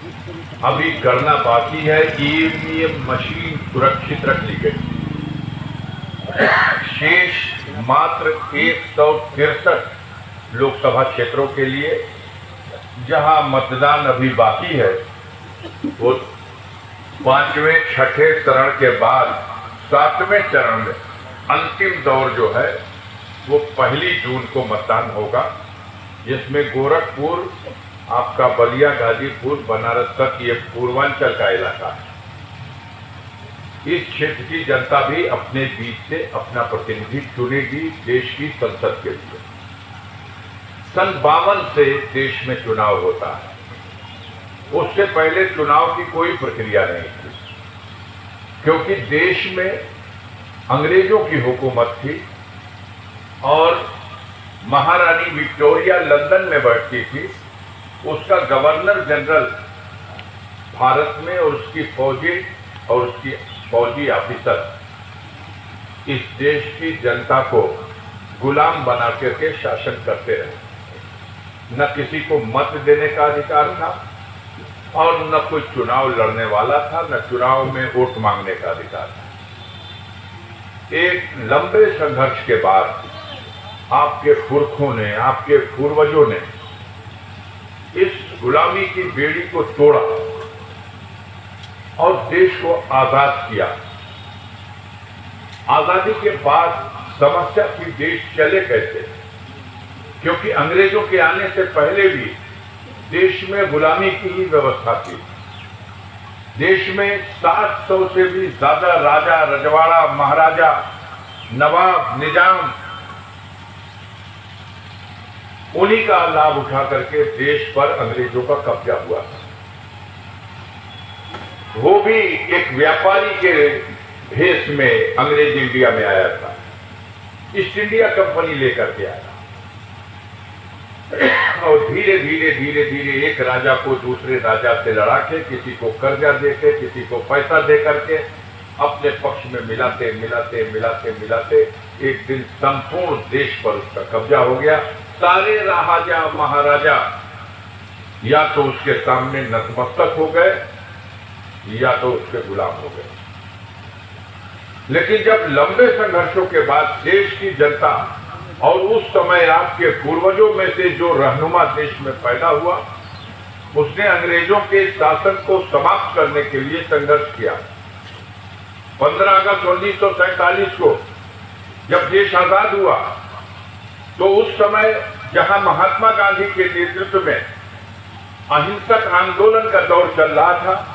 अभी करना बाकी है। ईवीएम मशीन सुरक्षित रख ली गई, शेष मात्र 163 लोकसभा क्षेत्रों के लिए जहां मतदान अभी बाकी है, वो 5वें 6ठे चरण के बाद 7वें चरण में अंतिम दौर जो है वो 1 जून को मतदान होगा, जिसमें गोरखपुर, आपका बलिया, गाजीपुर, बनारस तक ये पूर्वांचल का इलाका है। इस क्षेत्र की जनता भी अपने बीच से अपना प्रतिनिधि चुनेगी देश की संसद के लिए। सन 52 से देश में चुनाव होता है, उससे पहले चुनाव की कोई प्रक्रिया नहीं थी, क्योंकि देश में अंग्रेजों की हुकूमत थी और महारानी विक्टोरिया लंदन में बैठती थी। उसका गवर्नर जनरल भारत में और उसकी फौजी ऑफिसर इस देश की जनता को गुलाम बना करके शासन करते रहे। न किसी को मत देने का अधिकार था और न कोई चुनाव लड़ने वाला था, न चुनाव में वोट मांगने का अधिकार था। एक लंबे संघर्ष के बाद आपके पुरखों ने, आपके पूर्वजों ने इस गुलामी की बेड़ी को तोड़ा और देश को आजाद किया। आजादी के बाद समस्या थी देश चले कैसे, क्योंकि अंग्रेजों के आने से पहले भी देश में गुलामी की ही व्यवस्था थी। देश में 700 से भी ज्यादा राजा, रजवाड़ा, महाराजा, नवाब, निजाम, उन्हीं का लाभ उठा करके देश पर अंग्रेजों का कब्जा हुआ था। वो भी एक व्यापारी के भेष में अंग्रेज इंडिया में आया था, ईस्ट इंडिया कंपनी लेकर के आया और धीरे धीरे एक राजा को दूसरे राजा से लड़ा के, किसी को कर्जा देके, किसी को पैसा दे करके अपने पक्ष में मिलाते एक दिन संपूर्ण देश पर उसका कब्जा हो गया। सारे राजा महाराजा या तो उसके सामने नतमस्तक हो गए या तो उसके गुलाम हो गए। लेकिन जब लंबे संघर्षों के बाद देश की जनता और उस समय आपके पूर्वजों में से जो रहनुमा देश में पैदा हुआ, उसने अंग्रेजों के शासन को समाप्त करने के लिए संघर्ष किया। 15 अगस्त 1947 को जब देश आजाद हुआ तो उस समय जहां महात्मा गांधी के नेतृत्व में अहिंसक आंदोलन का दौर चल रहा था,